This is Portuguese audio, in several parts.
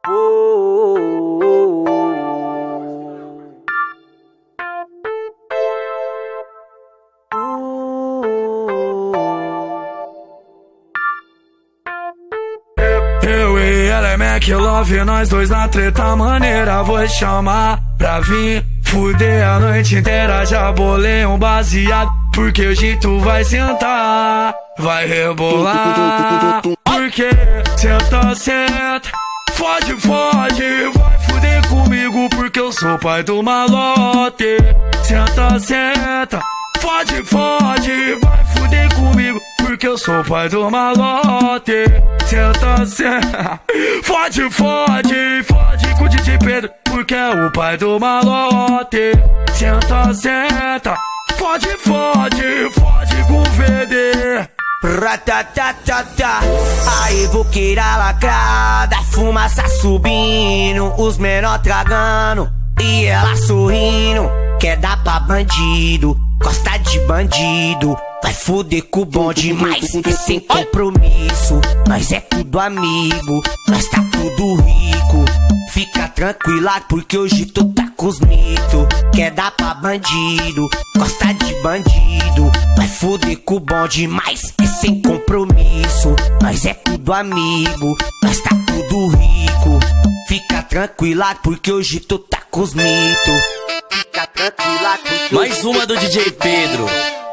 Eu e ela é Mac Love, nós dois na treta maneira. Vou chamar pra vir fuder a noite inteira. Já bolei um baseado, porque hoje tu vai sentar, vai rebolar. Porque senta, senta, fode, fode, vai fuder comigo, porque eu sou pai do malote. Senta, senta, fode, fode, vai fuder comigo, porque eu sou pai do malote. Senta, senta, fode, fode, fode com o DJ Pedro, porque é o pai do malote. Senta, senta, fode, fode, fode com o VD. Ratatatata, aí buqueira lacrada, fumaça subindo, os menor tragando e ela sorrindo. Quer dar pra bandido, gosta de bandido, vai fuder com o bom demais e sem compromisso. Nós é tudo amigo, nós tá tudo rico. Fica tranquila porque hoje tu tá com os mitos. Quer dar pra bandido, gosta de bandido, vai fuder com o bom demais e sem compromisso. Nós é tudo amigo, nós tá tudo rico. Fica tranquila porque hoje tu tá com os mitos. Fica tranquila porque mais uma do DJ Pedro.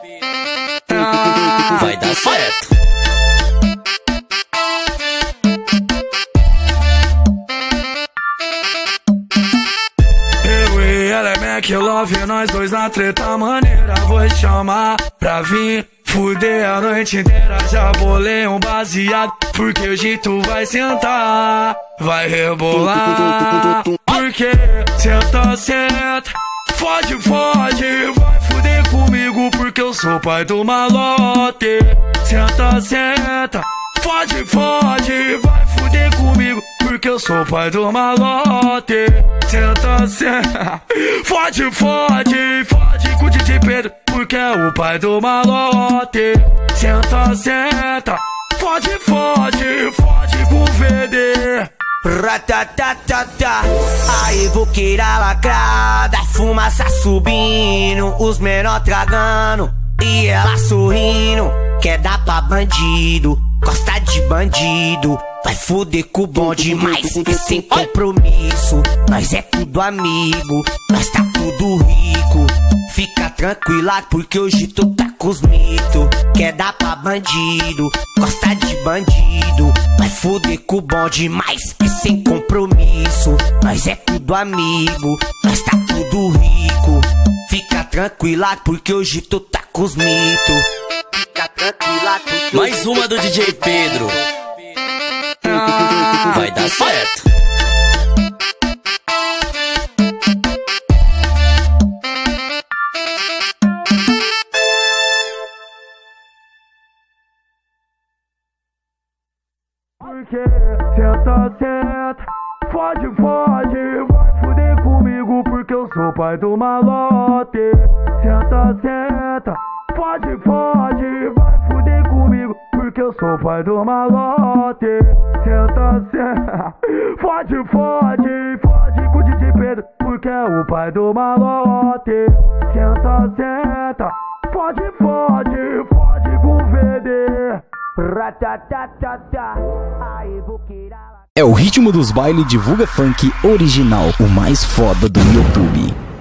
Vai dar certo. Eu e ela é Mac Love, nós dois na treta maneira. Vou chamar pra vir fuder a noite inteira. Já bolei um baseado, porque hoje tu vai sentar, vai rebolar. Porque senta, senta, fode, fode, vai fuder comigo, porque eu sou pai do malote. Senta, senta, fode, fode, vai fuder comigo, porque eu sou pai do malote. Senta, senta, fode, fode, fode com o DJ Pedro, porque é o pai do malote. Senta, senta, fode, fode, fode com o VD. Ratatatata, aí buqueira lacrada, fumaça subindo, os menor tragando e ela sorrindo. Quer dar pra bandido, gosta de bandido, vai fuder com o bom demais e sem compromisso. Nós é tudo amigo, nós tá tudo rico. Fica tranquila porque hoje tu tá com os mitos. Quer dar pra bandido, gosta de bandido, vai fuder com o bom demais e sem compromisso. Nós é tudo amigo, nós tá tudo rico. Fica tranquila porque hoje tu tá com os mitos. Fica tranquila porque mais uma do DJ Pedro. Vai dar certo. Porque senta, senta, fode, fode, vai fuder comigo, porque eu sou pai do malote. Senta, senta, fode, fode, vai fuder comigo, porque eu sou pai do malote. Senta, senta, fode, fode, fode com o DJ Pedro, porque é o pai do malote. Senta, senta, fode, fode, fode com o VD. Ratatatata, aí buqueira. É o ritmo dos bailes Divulga Funk original, o mais foda do YouTube.